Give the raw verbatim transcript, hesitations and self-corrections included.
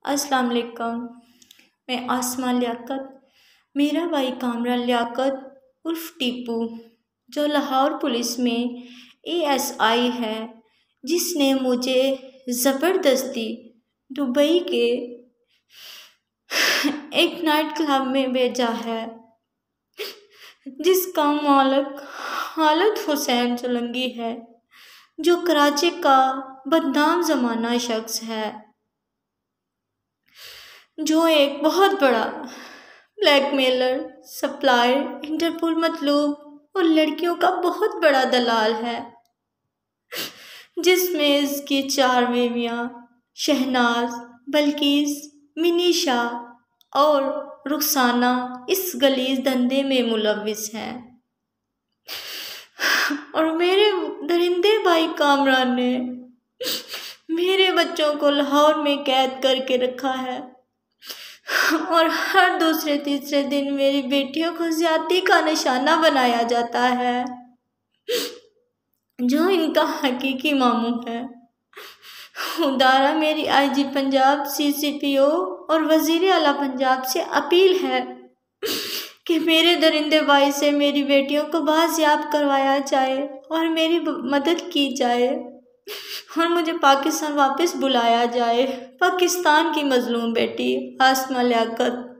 अस्सलाम वालेकुम। मैं आसमा लियाकत, मेरा भाई कामरान लियाकत उर्फ टीपू, जो लाहौर पुलिस में ए एस आई है, जिसने मुझे ज़बरदस्ती दुबई के एक नाइट क्लब में भेजा है, जिसका मालिक खालिद हुसैन सोलंकी है, जो कराची का बदनाम ज़माना शख्स है, जो एक बहुत बड़ा ब्लैकमेलर, सप्लायर, इंटरपोल मतलूब और लड़कियों का बहुत बड़ा दलाल है, जिसमें इसकी चार बीवियाँ शहनाज, बल्कीस, मिनीशा और रुखसाना इस गलीज धंधे में मुलव्विस हैं। और मेरे दरिंदे भाई कामरान ने मेरे बच्चों को लाहौर में कैद करके रखा है और हर दूसरे तीसरे दिन मेरी बेटियों को ज्यादती का निशाना बनाया जाता है, जो इनका हकीकी मामू है। खुदारा मेरी आई जी पंजाब, सी सी पी ओ और वजीर आला पंजाब से अपील है कि मेरे दरिंदे भाई से मेरी बेटियों को बाजियाब करवाया जाए और मेरी मदद की जाए और मुझे पाकिस्तान वापस बुलाया जाए। पाकिस्तान की मजलूम बेटी आसमा लियाकत।